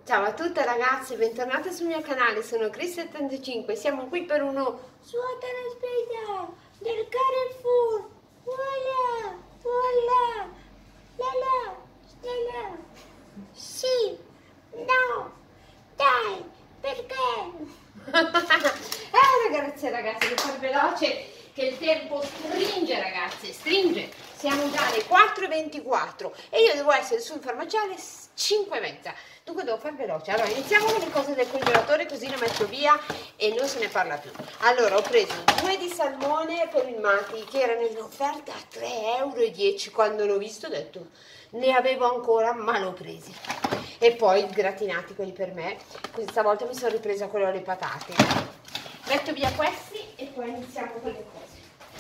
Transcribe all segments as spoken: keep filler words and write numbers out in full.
Ciao a tutte ragazze, bentornate sul mio canale, sono Cris settantacinque, siamo qui per uno Svuota la spesa del Carrefour. Voilà, voilà, la la, la la. Sì, no, dai, perché? Eh ragazze e ragazzi, devo fare veloce che il tempo stringe ragazze, stringe. Siamo già alle quattro e ventiquattro e io devo essere sul farmaciale cinque e mezza. Dunque devo far veloce. Allora iniziamo con le cose del congelatore, così le metto via e non se ne parla più. Allora ho preso due di salmone colmati che erano in offerta a tre euro e dieci. Quando l'ho visto ho detto ne avevo ancora, ma l'ho presi. E poi gratinati quelli per me. Questa volta mi sono ripresa quello alle patate. Metto via questi e poi iniziamo con le cose.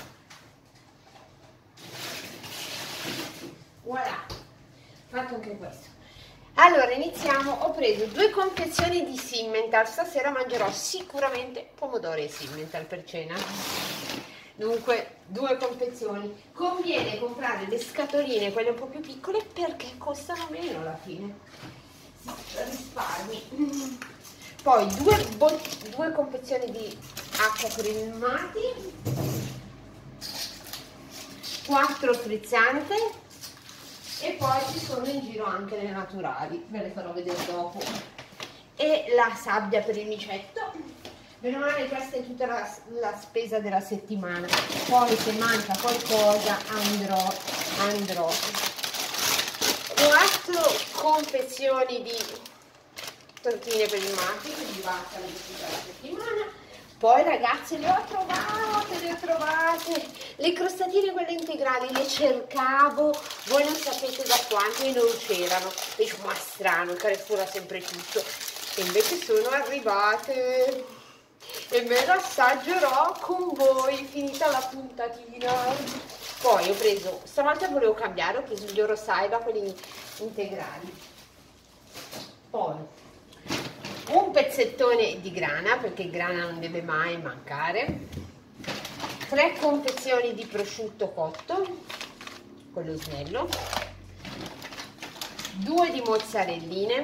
Voilà, fatto anche questo. Allora iniziamo. Ho preso due confezioni di Simmental. Stasera mangerò sicuramente pomodori e Simmental per cena. Dunque due confezioni. Conviene comprare le scatoline, quelle un po' più piccole, perché costano meno alla fine, si risparmi. Poi due, due confezioni di acqua per i filmati, quattro frizzante. E poi ci sono in giro anche le naturali, ve le farò vedere dopo. E la sabbia per il micetto. Bene o male questa è tutta la, la spesa della settimana. Poi se manca qualcosa andrò, andrò. Quattro confezioni di tortine per il mate, quindi basta tutta la settimana. Poi ragazzi le ho trovate, le ho trovate, le crostatine quelle integrali, le cercavo, voi non sapete da quanto e non c'erano. Dico, ma strano, il Carrefour ha sempre tutto. E invece sono arrivate e me lo assaggerò con voi, finita la puntatina. Poi ho preso, stavolta volevo cambiare, ho preso gli Orosaiba, quelli integrali. Poi un pezzettone di grana, perché il grana non deve mai mancare, tre confezioni di prosciutto cotto con lo snello, due di mozzarelline,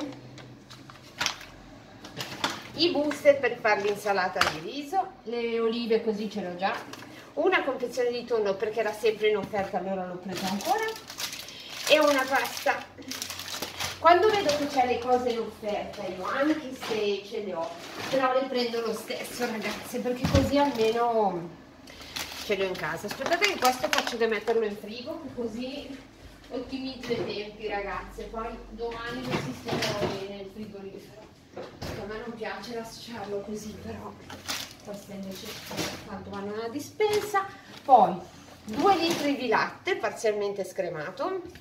i booster per fare l'insalata di riso, le olive così ce l'ho già, una confezione di tonno perché era sempre in offerta, allora l'ho presa ancora, e una pasta. Quando vedo che c'è le cose in offerta, io anche se ce le ho, però le prendo lo stesso ragazze, perché così almeno ce le ho in casa. Aspettate che questo faccio che metterlo in frigo, così ottimizzo i tempi ragazze, poi domani lo sistemerò bene il frigorifero. A me non piace lasciarlo così, però queste invece tanto vanno alla dispensa. Poi due litri di latte parzialmente scremato,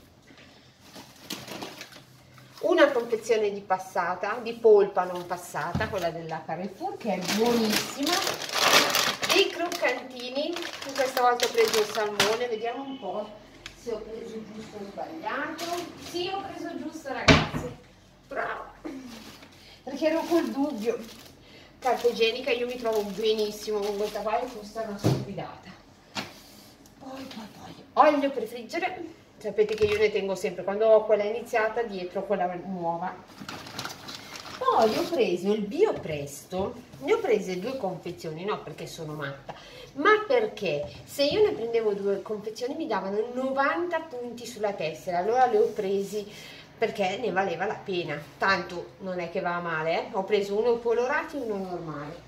una confezione di passata, di polpa non passata, quella della Carrefour, che è buonissima, dei croccantini, questa volta ho preso il salmone, vediamo un po' se ho preso giusto o sbagliato. Sì, ho preso giusto ragazzi, brava, perché ero col dubbio. Carta igienica, io mi trovo benissimo con questa qua e costa una stupidata. Poi, poi, poi, olio per friggere. Sapete che io ne tengo sempre, quando ho quella iniziata dietro quella nuova. Poi ho preso il Bio Presto, ne ho prese due confezioni, no perché sono matta, ma perché se io ne prendevo due confezioni mi davano novanta punti sulla tessera, allora le ho presi perché ne valeva la pena, tanto non è che va male, eh? Ho preso uno colorati e uno normale.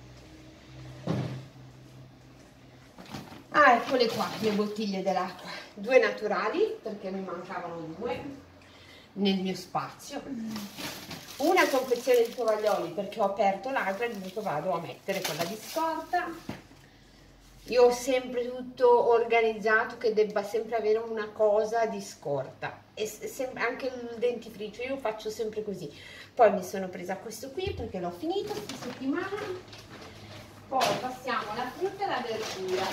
Ah, eccole qua le bottiglie dell'acqua, due naturali perché mi mancavano due nel mio spazio, una confezione di tovaglioli perché ho aperto l'altra e dunque vado a mettere quella di scorta. Io ho sempre tutto organizzato che debba sempre avere una cosa di scorta, e anche il dentifricio io faccio sempre così. Poi mi sono presa questo qui perché l'ho finito questa settimana. Poi passiamo alla frutta e alla verdura.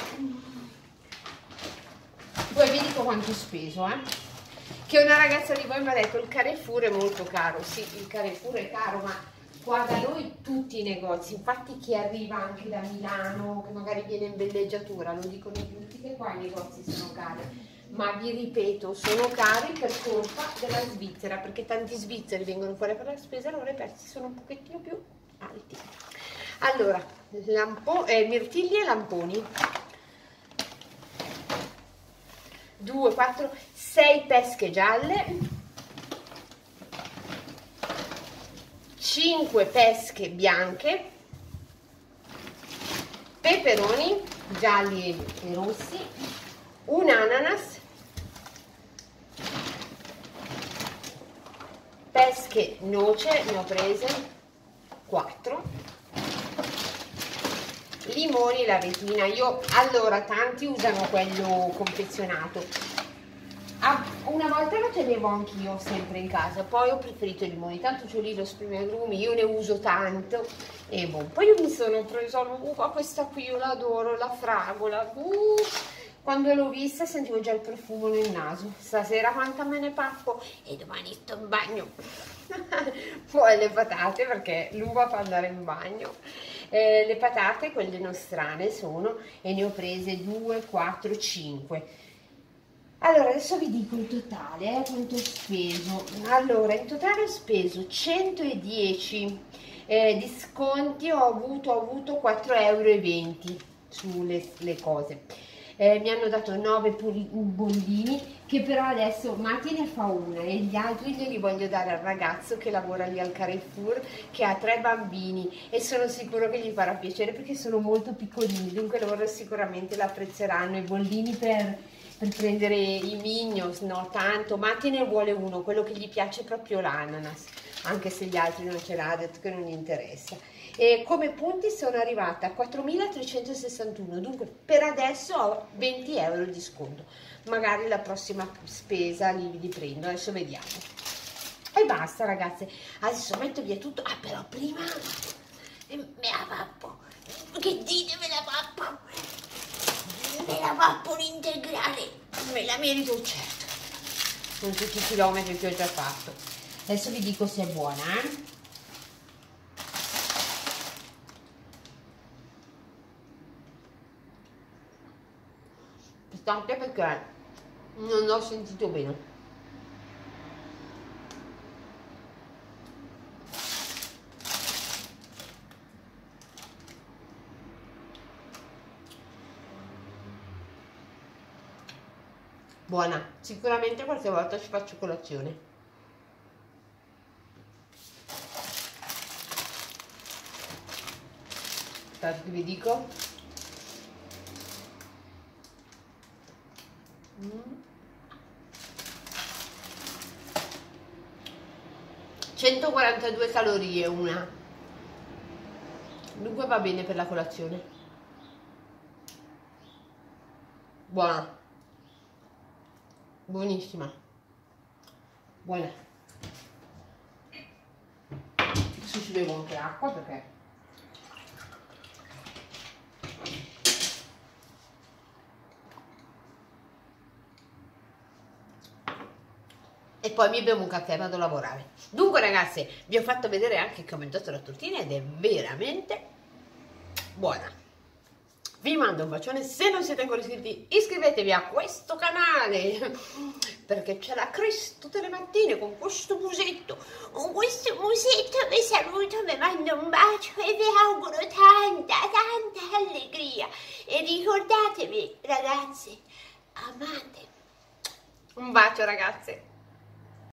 Poi vi dico quanto ho speso, eh? Che una ragazza di voi mi ha detto il Carrefour è molto caro. Sì, il Carrefour è caro, ma qua da noi tutti i negozi, infatti chi arriva anche da Milano, che magari viene in villeggiatura, lo dicono tutti che qua i negozi sono cari. ma vi ripeto, sono cari per colpa della Svizzera, perché tanti svizzeri vengono fuori per la spesa, allora i prezzi sono un pochettino più alti. Allora, lampo, eh, mirtilli e lamponi, due, quattro, sei pesche gialle, cinque pesche bianche, peperoni gialli e rossi, un ananas, pesche noce, ne ho prese quattro, limoni, la retina. Io allora tanti usano quello confezionato, ah, una volta lo tenevo anch'io sempre in casa, poi ho preferito i limoni, tanto c'ho lì lo spremiagrumi, io ne uso tanto e boh. Poi io mi sono presa uh, questa qui, io l'adoro, la fragola, uh, quando l'ho vista sentivo già il profumo nel naso. Stasera quanta me ne pappo e domani sto in bagno. Poi le patate, perché l'uva fa andare in bagno. Eh, le patate, quelle nostrane sono, e ne ho prese due, quattro, cinque. Allora adesso vi dico il totale, eh, quanto ho speso. Allora in totale ho speso centodieci, eh, disconti ho avuto, ho avuto quattro euro e venti sulle le cose. Eh, mi hanno dato nove bollini, che però adesso Matti ne fa una e gli altri glieli voglio dare al ragazzo che lavora lì al Carrefour, che ha tre bambini e sono sicuro che gli farà piacere perché sono molto piccolini, dunque loro sicuramente l'apprezzeranno. I bollini per, per prendere i Mignos, no tanto, Matti ne vuole uno, quello che gli piace proprio l'ananas, anche se gli altri non ce l'ha, ha detto che non gli interessa. E come punti sono arrivata a quattromilatrecentosessantuno, dunque per adesso ho venti euro di sconto, magari la prossima spesa li, li prendo, adesso vediamo. E basta ragazze, adesso metto via tutto. Ah però prima me la pappo, che dite me la pappo, me la pappo l'integrale, me la merito certo, con tutti i chilometri che ho già fatto. Adesso vi dico se è buona, eh. Anche perché non ho sentito bene. Buona, sicuramente qualche volta ci faccio colazione. Aspetta che vi dico. centoquarantadue calorie una, dunque va bene per la colazione. Buona, buonissima, buona. Adesso ci bevo anche acqua perché e poi mi bevo un caffè e vado a lavorare. Dunque ragazze, vi ho fatto vedere anche come ho mangiato la tortina ed è veramente buona. Vi mando un bacione, se non siete ancora iscritti iscrivetevi a questo canale perché c'è la Chris tutte le mattine con questo musetto, con questo musetto vi saluto, vi mando un bacio e vi auguro tanta tanta allegria e ricordatevi ragazzi, amate. Un bacio ragazze.